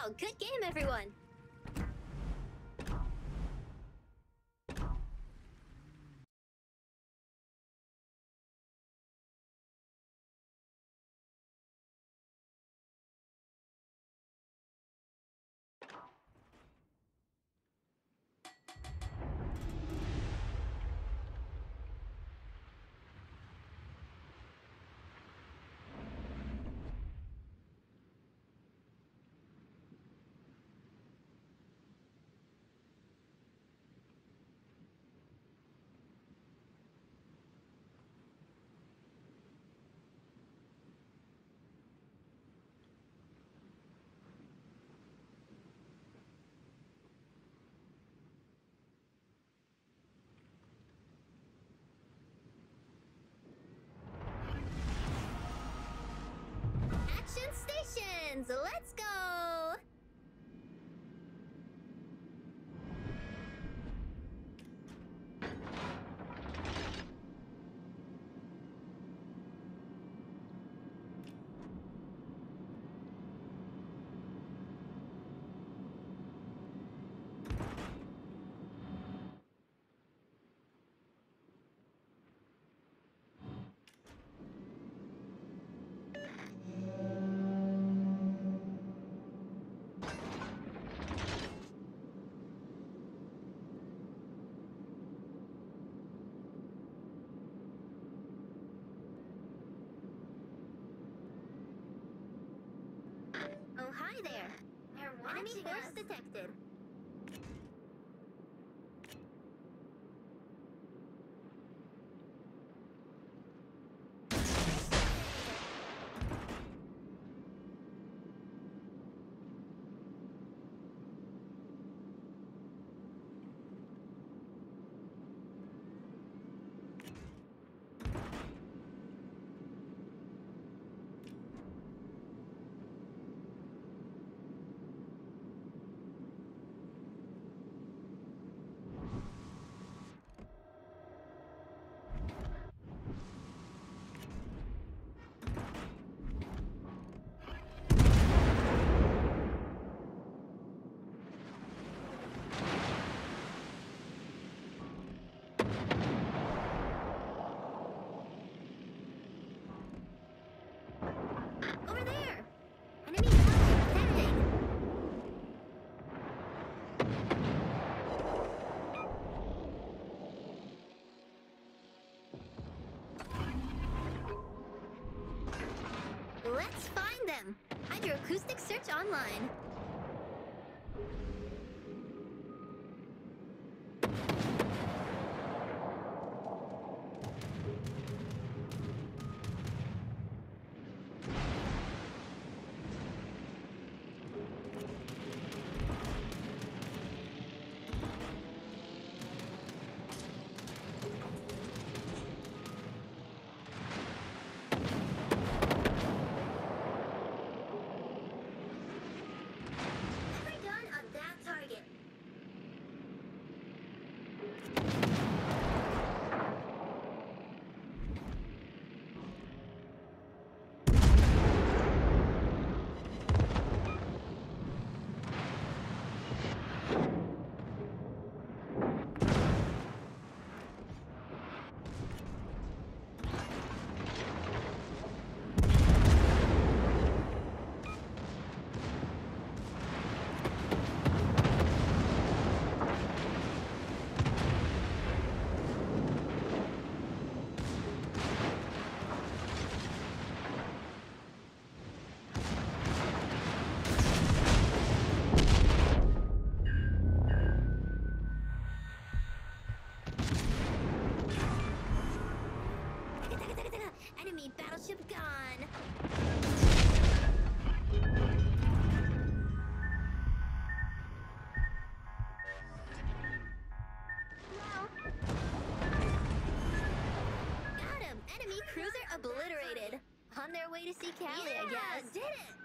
Wow, good game, everyone. Action stations, let's go! Oh, hi there. Enemy force detected. Over there! Enemy battleship detected! Let's find them! Hydroacoustic search online. Never done on that target. Enemy battleship gone! Got him! Enemy cruiser obliterated! On their way to see Callie, I guess. Did it!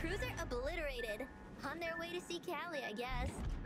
cruiser obliterated. On their way to see Callie, I guess.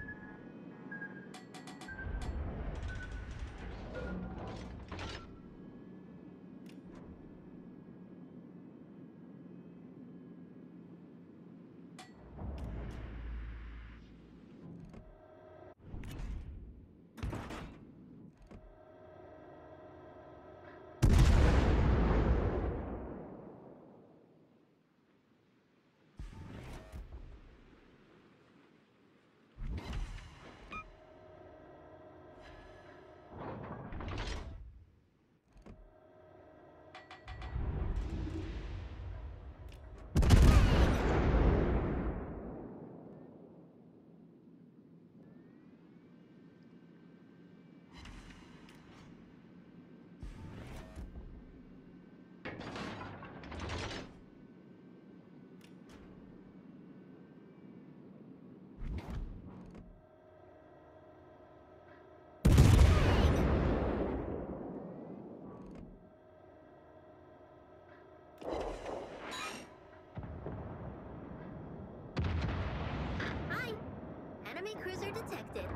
Enemy cruiser detected.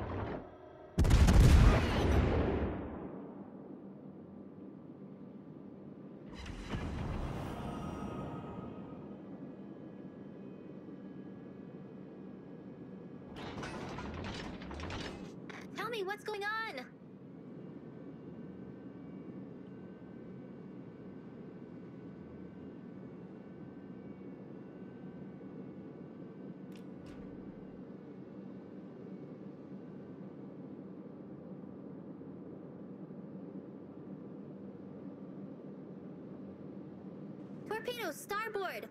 Tell me what's going on? Torpedo starboard!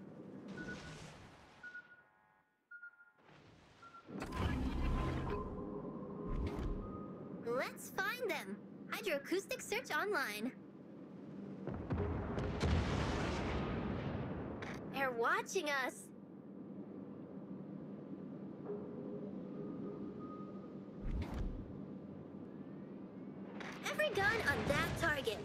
Let's find them! Hydroacoustic search online. They're watching us! Every gun on that target!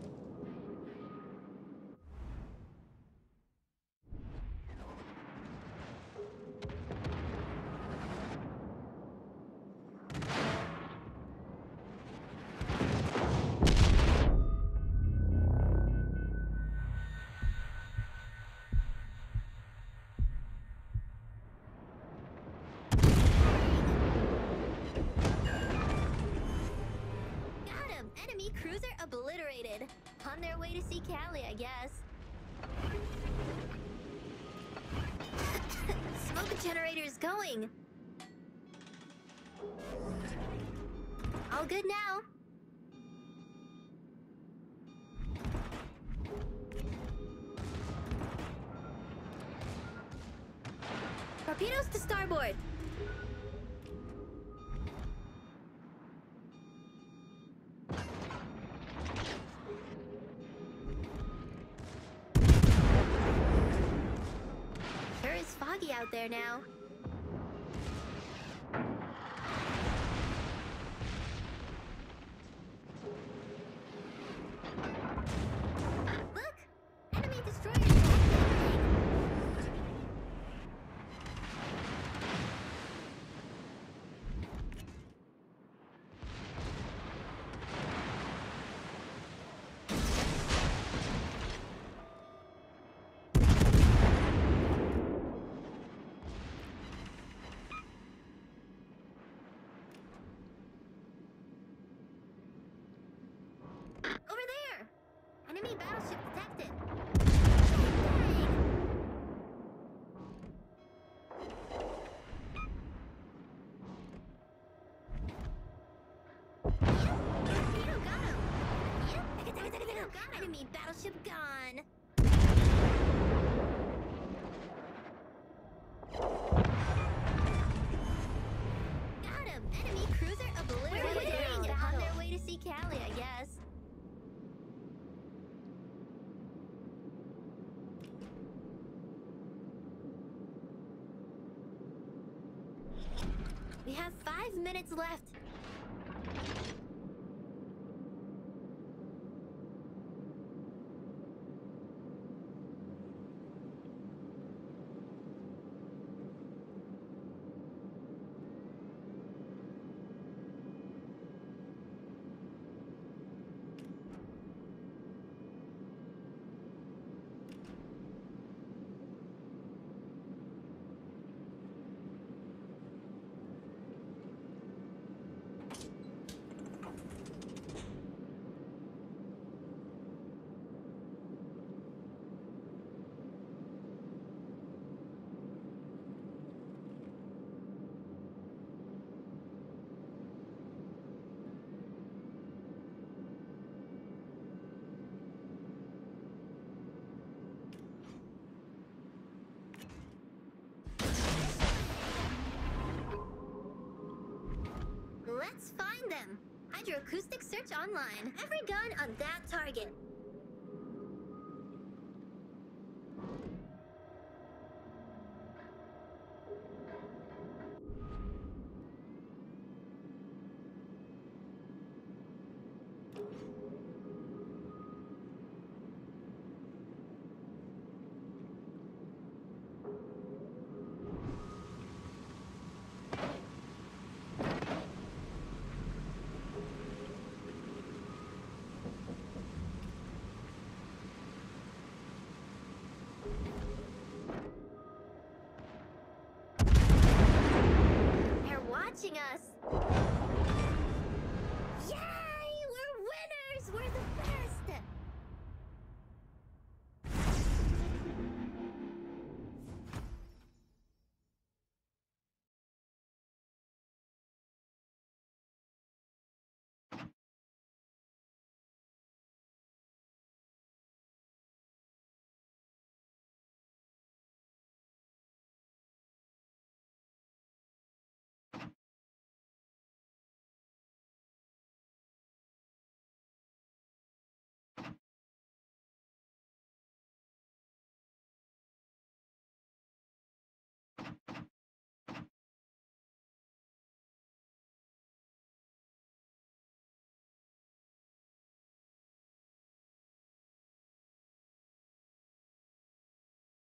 Enemy cruiser obliterated. On their way to see Callie, I guess. Smoke generator's going. All good now. Torpedoes to starboard. Foggy out there now. Look! Enemy destroyer! Enemy battleship detected! Torpedo got him! Enemy battleship gone! Got him! Enemy cruiser obliterated! On their way to see Callie, I guess. We have 5 minutes left. Let's find them. Hydroacoustic search online. Every gun on that target. They're watching us.